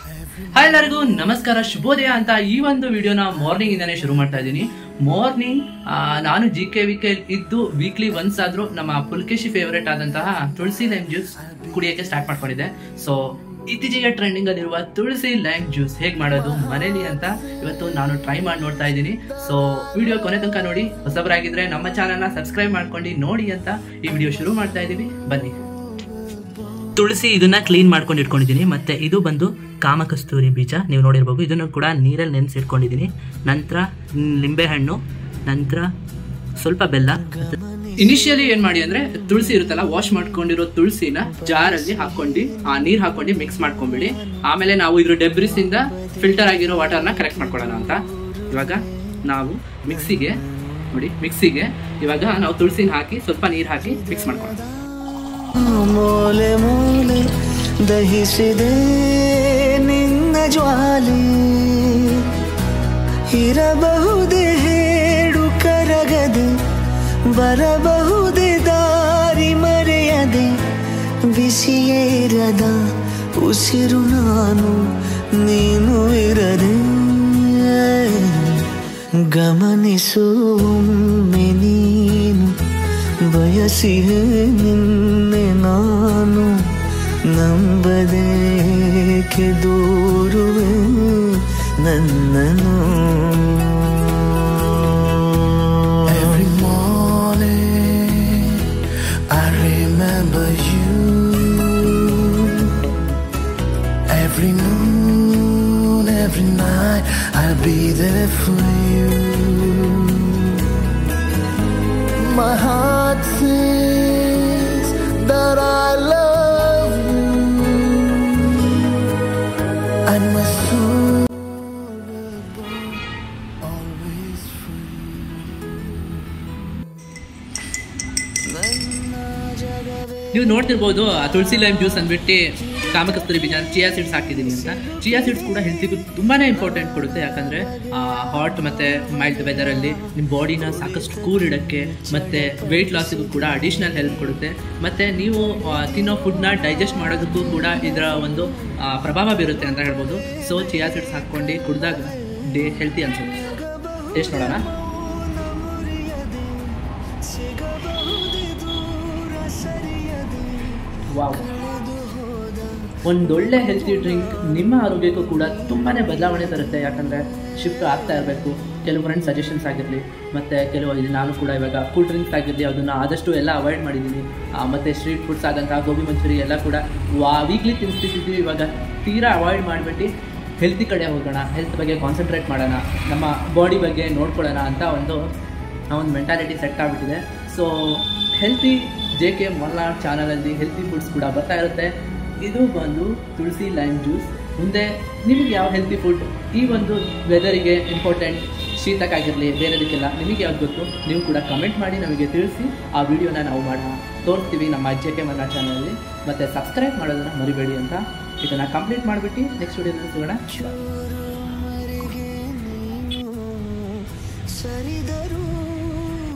Hi ಎಲ್ಲರಿಗೂ ನಮಸ್ಕಾರ, ಶುಭೋದಯ ಅಂತ ಈ ಒಂದು ವಿಡಿಯೋನ ಮಾರ್ನಿಂಗ್ ಇಂದಾನೆ ಶುರು ಮಾಡ್ತಾ ಇದ್ದೀನಿ. ಮಾರ್ನಿಂಗ್ ನಾನು GK ಇದ್ದು ವೀಕ್ಲಿ ಒನ್ಸ್ ಆದ್ರೂ ನಮ್ಮ ಪುಲ್ಕೇಶಿ ಫೇವರೇಟ್ ಆದಂತಹ ತುಳಸಿ ಲೈಮ್ ಜ್ಯೂಸ್ ಕುಡಿಯೋಕೆ ಸ್ಟಾರ್ಟ್ ಮಾಡ್ಕೊಂಡಿದ್ದೆ. ಸೊ ಇತ್ತೀಚೆಗೆ ಟ್ರೆಂಡಿಂಗ್ ಅಲ್ಲಿರುವ ತುಳಸಿ ಲೈಮ್ ಜ್ಯೂಸ್ ಹೇಗೆ ಮಾಡೋದು ಮನೇಲಿ ಅಂತ ಇವತ್ತು ನಾನು ಟ್ರೈ ಮಾಡಿ ನೋಡ್ತಾ ಇದ್ದೀನಿ. ಸೊ ವಿಡಿಯೋ ಕೊನೆ ತನಕ ನೋಡಿ. ಹೊಸಬರಾಗಿದ್ರೆ ನಮ್ಮ ಚಾನಲ್ನ ಸಬ್ಸ್ಕ್ರೈಬ್ ಮಾಡ್ಕೊಂಡು ನೋಡಿ ಅಂತ ಈ ವಿಡಿಯೋ ಶುರು ಮಾಡ್ತಾ ಇದ್ದೀವಿ. ಬನ್ನಿ. ತುಳಸಿ ಇದನ್ನ ಕ್ಲೀನ್ ಮಾಡ್ಕೊಂಡು ಇಟ್ಕೊಂಡಿದ್ದೀನಿ. ಮತ್ತೆ ಇದು ಬಂದು ಕಾಮಕಸ್ತೂರಿ ಬೀಜ, ನೀವು ನೋಡಿರ್ಬೋದು. ಇದನ್ನು ಕೂಡ ನೀರಲ್ಲಿ ನೆನೆಸಿಟ್ಕೊಂಡಿದ್ದೀನಿ. ನಂತರ ಲಿಂಬೆಹಣ್ಣು, ನಂತರ ಸ್ವಲ್ಪ ಬೆಲ್ಲ. ಇನಿಷಿಯಲಿ ಏನ್ ಮಾಡಿ ಅಂದ್ರೆ ತುಳಸಿ ಇರುತ್ತಲ್ಲ, ವಾಶ್ ಮಾಡ್ಕೊಂಡಿರೋ ತುಳಸಿನ ಜಾರಲ್ಲಿ ಹಾಕೊಂಡು ಆ ನೀರ್ ಹಾಕೊಂಡು ಮಿಕ್ಸ್ ಮಾಡ್ಕೊಂಡ್ಬಿಡಿ. ಆಮೇಲೆ ನಾವು ಇದ್ರ ಡೆಬ್ರಿಸ್ ಇಂದ ಫಿಲ್ಟರ್ ಆಗಿರೋ ವಾಟರ್ನ ಕಲೆಕ್ಟ್ ಮಾಡ್ಕೊಳ್ಳೋಣ ಅಂತ. ಇವಾಗ ನಾವು ಮಿಕ್ಸಿಗೆ ಇವಾಗ ನಾವು ತುಳಸಿನ ಹಾಕಿ ಸ್ವಲ್ಪ ನೀರ್ ಹಾಕಿ ಮಿಕ್ಸ್ ಮಾಡ್ಕೊಳ್ಳೋಣ. ಮೂಲೆ ಮೂಲೆ ದಹಿಸಿದೆ ನಿನ್ನ ಜ್ವಾಲೆ, ಇರಬಹುದೇ ಹೇಳು ಕರಗದೆ, ಬರಬಹುದೇ ದಾರಿ ಮರೆಯದೆ, ಬಿಸಿಯೇರದ ಉಸಿರು ನಾನು ನೀನು ಇರದೆ, ಗಮನಿಸೊಮ್ಮೆ ನೀನು ಬಯಸಿಯೇ ನಿನ್ನೆ ನಾನು, ನಂಬದೇಕೆ ದೂರುವೆ ನನ್ನನು. Every morning I remember you, every noon, every night I'll be there for you. My heart says that I love you, and my soul always free. ನೀವು ನೋಡ್ತಿರ್ಬೋದು ಆ ತುಳಸಿ ಲೈಮ್ ಜ್ಯೂಸ್ ಅಂದ್ಬಿಟ್ಟು ಕಾಮಕಸ್ತೂರಿ ಬೀಜ, ಚಿಯಾ ಸೀಡ್ಸ್ ಹಾಕಿದ್ದೀನಿ ಅಂತ. ಚಿಯಾ ಸೀಡ್ಸ್ ಕೂಡ ಹೆಲ್ತಿಗೂ ತುಂಬಾ ಇಂಪಾರ್ಟೆಂಟ್ ಕೊಡುತ್ತೆ. ಯಾಕಂದರೆ ಹಾಟ್ ಮತ್ತು ಮೈಲ್ಡ್ ವೆದರಲ್ಲಿ ನಿಮ್ಮ ಬಾಡಿನ ಸಾಕಷ್ಟು ಕೂಲ್ ಇಡೋಕ್ಕೆ ಮತ್ತು ವೆಯ್ಟ್ ಲಾಸಿಗೂ ಕೂಡ ಅಡಿಷ್ನಲ್ ಹೆಲ್ಪ್ ಕೊಡುತ್ತೆ. ಮತ್ತು ನೀವು ತಿನ್ನೋ ಫುಡ್ನ ಡೈಜೆಸ್ಟ್ ಮಾಡೋದಕ್ಕೂ ಕೂಡ ಇದರ ಒಂದು ಪ್ರಭಾವ ಬೀರುತ್ತೆ ಅಂತ ಹೇಳ್ಬೋದು. ಸೊ ಚಿಯಾ ಸೀಡ್ಸ್ ಹಾಕ್ಕೊಂಡು ಕುಡಿದಾಗ ಡೇ ಹೆಲ್ತಿ ಅನ್ಸುತ್ತೆ. ಟೇಸ್ಟ್ ನೋಡೋಣ. ವಾವ್, ಒಂದೊಳ್ಳೆ ಹೆಲ್ತಿ ಡ್ರಿಂಕ್ ನಿಮ್ಮ ಆರೋಗ್ಯಕ್ಕೂ ಕೂಡ ತುಂಬಾ ಬದಲಾವಣೆ ತರುತ್ತೆ. ಯಾಕಂದರೆ ಶಿಫ್ಟ್ ಆಗ್ತಾ ಇರಬೇಕು. ಕೆಲವು ಫ್ರೆಂಡ್ಸ್ ಸಜೆಷನ್ಸ್ ಆಗಿರಲಿ, ಮತ್ತು ಕೆಲವು ನಾನು ಕೂಡ ಇವಾಗ ಕೂಲ್ ಡ್ರಿಂಕ್ಸ್ ಆಗಿರಲಿ ಅದನ್ನು ಆದಷ್ಟು ಎಲ್ಲ ಅವಾಯ್ಡ್ ಮಾಡಿದ್ದೀನಿ. ಮತ್ತು ಸ್ಟ್ರೀಟ್ ಫುಡ್ಸ್ ಆದಂಥ ಗೋಬಿ ಮಂಚೂರಿ ಎಲ್ಲ ಕೂಡ ವೀಕ್ಲಿ ತಿನ್ನಿಸ್ತಿದ್ದೀವಿ. ಇವಾಗ ತೀರಾ ಅವಾಯ್ಡ್ ಮಾಡಿಬಿಟ್ಟು ಹೆಲ್ತಿ ಕಡೆ ಹೋಗೋಣ, ಹೆಲ್ತ್ ಬಗ್ಗೆ ಕಾನ್ಸಂಟ್ರೇಟ್ ಮಾಡೋಣ, ನಮ್ಮ ಬಾಡಿ ಬಗ್ಗೆ ನೋಡ್ಕೊಳ್ಳೋಣ ಅಂತ ಒಂದು ಮೆಂಟಾಲಿಟಿ ಸೆಟ್ ಆಗಿಬಿಟ್ಟಿದೆ. ಸೊ ಹೆಲ್ತಿ JK ಮಲ್ನಾಡ್ ಚಾನಲಲ್ಲಿ ಹೆಲ್ತಿ ಫುಡ್ಸ್ ಕೂಡ ಬರ್ತಾ ಇರುತ್ತೆ. ಇದು ಬಂದು ತುಳಸಿ ಲೈಮ್ ಜ್ಯೂಸ್. ಮುಂದೆ ನಿಮಗೆ ಯಾವ ಹೆಲ್ತಿ ಫುಡ್ ಈ ಒಂದು ವೆದರಿಗೆ ಇಂಪಾರ್ಟೆಂಟ್, ಶೀತಕ್ಕಾಗಿರಲಿ ಬೇರೆದಕ್ಕೆಲ್ಲ ನಿಮಗೆ ಯಾವ್ದು ಗೊತ್ತು ನೀವು ಕೂಡ ಕಮೆಂಟ್ ಮಾಡಿ ನಮಗೆ ತಿಳಿಸಿ. ಆ ವಿಡಿಯೋನ ನಾವು ತೋರಿಸ್ತೀವಿ ನಮ್ಮ JK ಮಲ್ನಾಡ್ ಚಾನಲಲ್ಲಿ. ಮತ್ತು ಸಬ್ಸ್ಕ್ರೈಬ್ ಮಾಡೋದನ್ನು ಮರಿಬೇಡಿ ಅಂತ. ಇದನ್ನು ಕಂಪ್ಲೀಟ್ ಮಾಡಿಬಿಟ್ಟು ನೆಕ್ಸ್ಟ್ ವಿಡಿಯೋದಲ್ಲಿ ಸಿಗೋಣ.